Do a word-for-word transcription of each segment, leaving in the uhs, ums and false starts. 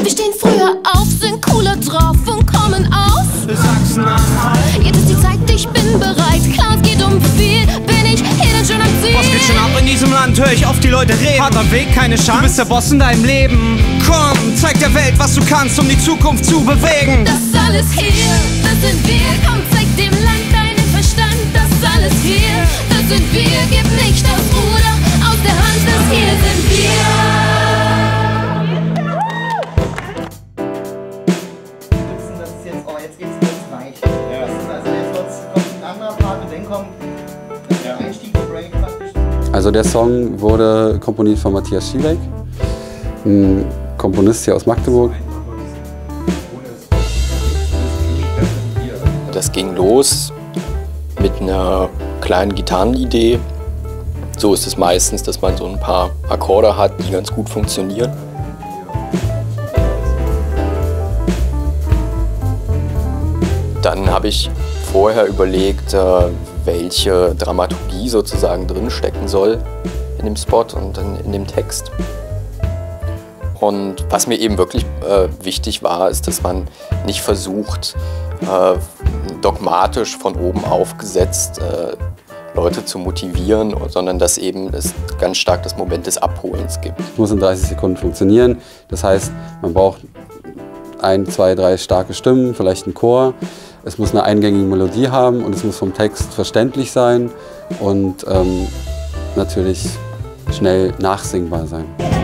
Wir stehen früher auf, sind cooler drauf und kommen aus Sachsen-Anhalt. Jetzt ist die Zeit, ich bin bereit. Klar, es geht um viel, bin ich hier denn schon am Ziel. Was geht schon ab in diesem Land? Hör ich auf die Leute reden. Harter Weg, keine Chance. Du bist der Boss in deinem Leben. Komm, zeig der Welt, was du kannst, um die Zukunft zu bewegen. Das ist alles hier, das sind wir. Komm, zeig dem Land deinen Verstand. Das ist alles hier, das sind wir. Gib nicht das Ruder aus der Hand, das hier sind wir. Das ist jetzt, oh, jetzt geht's ganz weich. Ja. Das ist also jetzt kommt ein anderer Part und dann kommt der Einstiegsbreak praktisch. Also der Song wurde komponiert von Matthias Schieleck, ein Komponist hier aus Magdeburg. Das ging los mit einer kleinen Gitarrenidee. So ist es meistens, dass man so ein paar Akkorde hat, die ganz gut funktionieren. Dann habe ich vorher überlegt, welche Dramaturgie sozusagen drin stecken soll in dem Spot und dann in dem Text. Und was mir eben wirklich äh, wichtig war, ist, dass man nicht versucht, äh, dogmatisch von oben aufgesetzt äh, Leute zu motivieren, sondern dass eben es ganz stark das Moment des Abholens gibt. Es muss in dreißig Sekunden funktionieren. Das heißt, man braucht ein, zwei, drei starke Stimmen, vielleicht einen Chor. Es muss eine eingängige Melodie haben und es muss vom Text verständlich sein und ähm, natürlich schnell nachsingbar sein.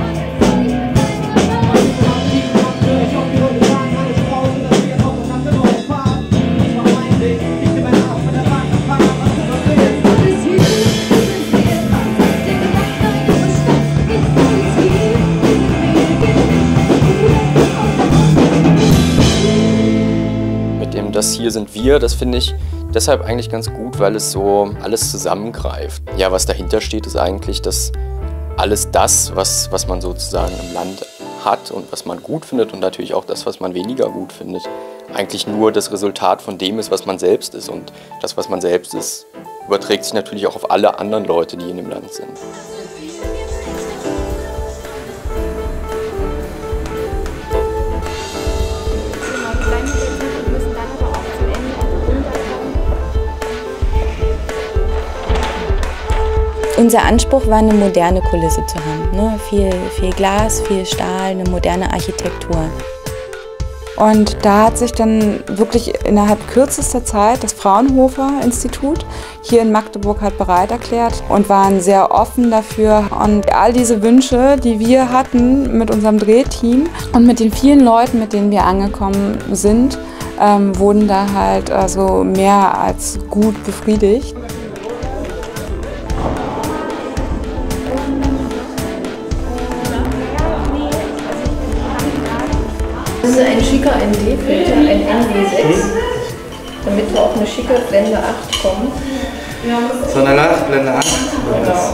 Das hier sind wir, das finde ich deshalb eigentlich ganz gut, weil es so alles zusammengreift. Ja, was dahinter steht, ist eigentlich, dass alles das, was, was man sozusagen im Land hat und was man gut findet und natürlich auch das, was man weniger gut findet, eigentlich nur das Resultat von dem ist, was man selbst ist. Und das, was man selbst ist, überträgt sich natürlich auch auf alle anderen Leute, die in dem Land sind. Unser Anspruch war, eine moderne Kulisse zu haben. Ne? Viel, viel Glas, viel Stahl, eine moderne Architektur. Und da hat sich dann wirklich innerhalb kürzester Zeit das Fraunhofer-Institut hier in Magdeburg halt bereit erklärt und waren sehr offen dafür. Und all diese Wünsche, die wir hatten mit unserem Drehteam und mit den vielen Leuten, mit denen wir angekommen sind, ähm, wurden da halt also mehr als gut befriedigt. Das ist ein schicker N D-Filter, ein N D sechs, damit wir auf eine schicke Blende acht kommen. So eine Blende acht? Genau.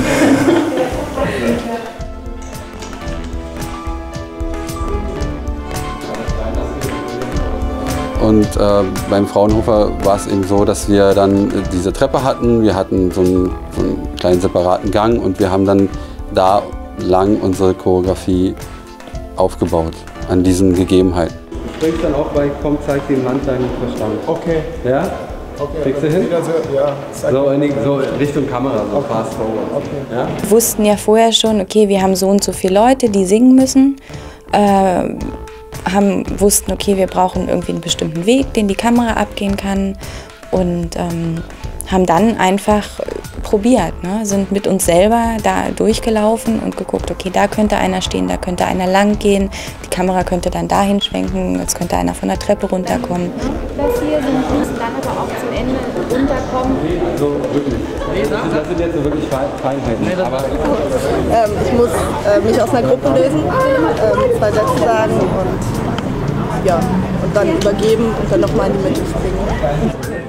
Und äh, beim Fraunhofer war es eben so, dass wir dann diese Treppe hatten, wir hatten so einen, so einen kleinen separaten Gang und wir haben dann da lang unsere Choreografie aufgebaut. An diesen Gegebenheiten. Du springst dann auch bei Komm, zeig dem Land deinen Verstand. Okay. Ja? Okay. Kriegst du hin? So, ja. So, in die, so Richtung Kamera, so okay. Fast forward. Okay. Ja? Wir wussten ja vorher schon, okay, wir haben so und so viele Leute, die singen müssen. Äh, haben, wussten, okay, wir brauchen irgendwie einen bestimmten Weg, den die Kamera abgehen kann. Und ähm, haben dann einfach probiert, ne? Sind mit uns selber da durchgelaufen und geguckt, okay, da könnte einer stehen, da könnte einer lang gehen, die Kamera könnte dann dahin schwenken, jetzt könnte einer von der Treppe runterkommen. Das hier sind wir müssen dann aber auch zum Ende runterkommen. So, wirklich. Das sind jetzt so wirklich Feinheiten. Aber ähm, ich muss äh, mich aus einer Gruppe lösen, ähm, zwei Sätze sagen und, ja, und dann übergeben und dann nochmal in die Mitte springen.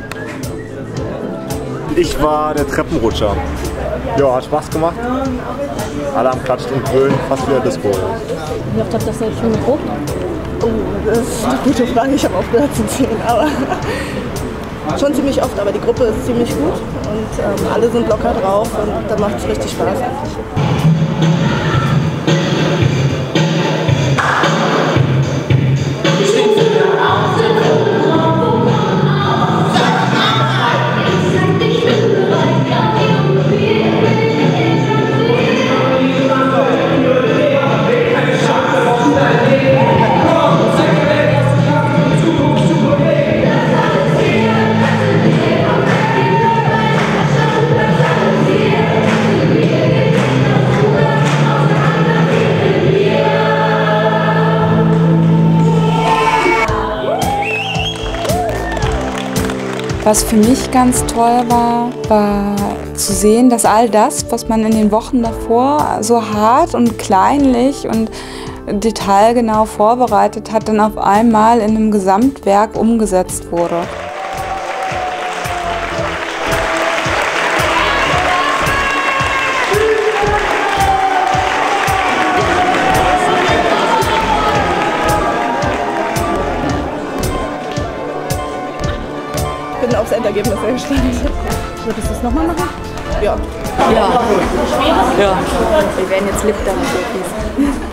Ich war der Treppenrutscher. Ja, hat Spaß gemacht. Alle am Klatschen und Brüllen, fast wieder Disco. Wie oft habt ihr das jetzt schon geprobt? Oh, das ist eine gute Frage, ich habe aufgehört zu zählen, aber schon ziemlich oft, aber die Gruppe ist ziemlich gut und ähm, alle sind locker drauf und da macht es richtig Spaß. Was für mich ganz toll war, war zu sehen, dass all das, was man in den Wochen davor so hart und kleinlich und detailgenau vorbereitet hat, dann auf einmal in einem Gesamtwerk umgesetzt wurde. Ich bin aufs Endergebnis sehr gespannt. Würdest du es nochmal machen? Ja. Ja. Ja. Wir werden jetzt Lip-Dance.